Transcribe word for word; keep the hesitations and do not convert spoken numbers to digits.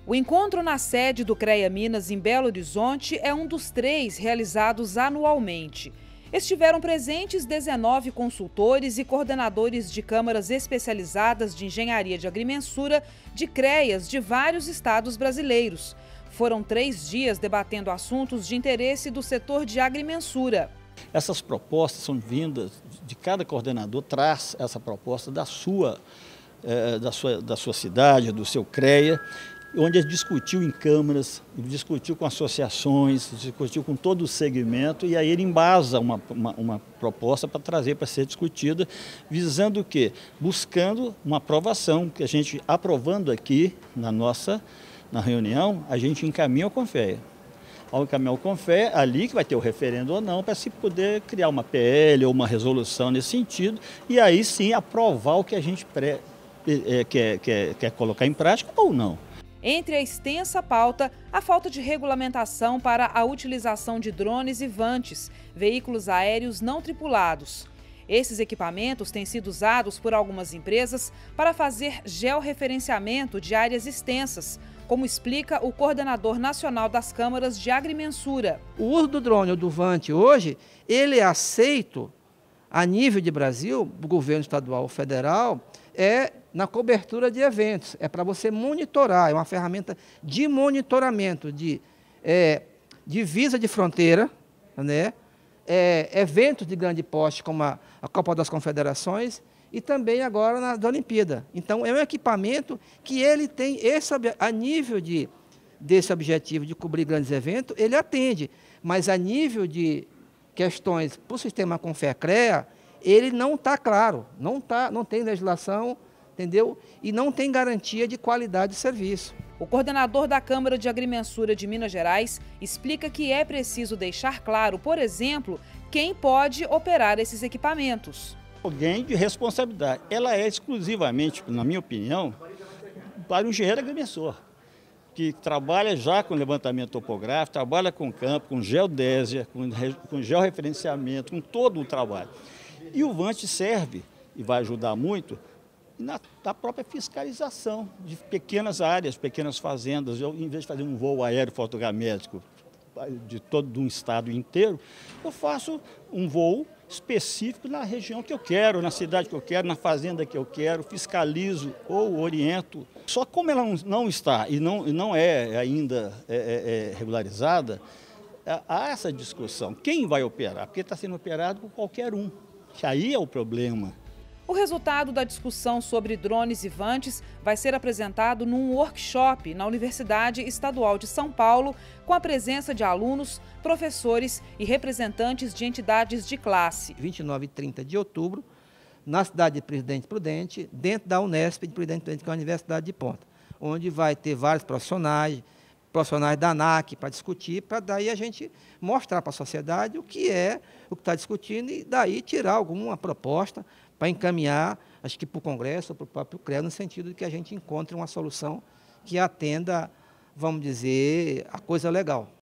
O encontro na sede do CREA Minas, em Belo Horizonte, é um dos três realizados anualmente. Estiveram presentes dezenove consultores e coordenadores de câmaras especializadas de engenharia de agrimensura de CREAs de vários estados brasileiros. Foram três dias debatendo assuntos de interesse do setor de agrimensura. Essas propostas são vindas, de cada coordenador traz essa proposta da sua, eh, da sua, da sua cidade, do seu CREA, onde ele discutiu em câmaras, ele discutiu com associações, discutiu com todo o segmento, e aí ele embasa uma, uma, uma proposta para trazer para ser discutida, visando o quê? Buscando uma aprovação, que a gente, aprovando aqui na nossa na reunião, a gente encaminha ao CONFEA. Ao encaminhar ao CONFEA, ali que vai ter o referendo ou não, para se poder criar uma P L ou uma resolução nesse sentido, e aí sim aprovar o que a gente pré, é, quer, quer, quer colocar em prática ou não. Entre a extensa pauta, a falta de regulamentação para a utilização de drones e vantes, veículos aéreos não tripulados. Esses equipamentos têm sido usados por algumas empresas para fazer georreferenciamento de áreas extensas, como explica o coordenador nacional das câmaras de agrimensura. O uso do drone ou do vante hoje, ele é aceito a nível de Brasil, do governo estadual ou federal, é na cobertura de eventos, é para você monitorar, é uma ferramenta de monitoramento de é, divisa de fronteira, né? É, eventos de grande porte, como a, a Copa das Confederações, e também agora na da Olimpíada. Então, é um equipamento que ele tem, esse, a nível de, desse objetivo de cobrir grandes eventos, ele atende, mas a nível de questões para o sistema CONFEA-CREA, ele não está claro, não, tá, não tem legislação, entendeu? E não tem garantia de qualidade de serviço. O coordenador da Câmara de Agrimensura de Minas Gerais explica que é preciso deixar claro, por exemplo, quem pode operar esses equipamentos. Alguém de responsabilidade. Ela é exclusivamente, na minha opinião, para o engenheiro agrimensor, que trabalha já com levantamento topográfico, trabalha com campo, com geodésia, com, com georreferenciamento, com todo o trabalho. E o vante serve, e vai ajudar muito, na, na própria fiscalização de pequenas áreas, pequenas fazendas. Eu, em vez de fazer um voo aéreo fotogramétrico de todo um estado inteiro, eu faço um voo específico na região que eu quero, na cidade que eu quero, na fazenda que eu quero, fiscalizo ou oriento. Só como ela não está e não, não é ainda é, é, regularizada, há essa discussão. Quem vai operar? Porque está sendo operado por qualquer um, que aí é o problema. O resultado da discussão sobre drones e vantes vai ser apresentado num workshop na Universidade Estadual de São Paulo, com a presença de alunos, professores e representantes de entidades de classe. vinte e nove e trinta de outubro, na cidade de Presidente Prudente, dentro da Unesp de Presidente Prudente, que é a Universidade de Ponta, onde vai ter vários profissionais, profissionais da ANAC para discutir, para daí a gente mostrar para a sociedade o que é, o que está discutindo e daí tirar alguma proposta para encaminhar, acho que para o Congresso, para o próprio CREA, no sentido de que a gente encontre uma solução que atenda, vamos dizer, a coisa legal.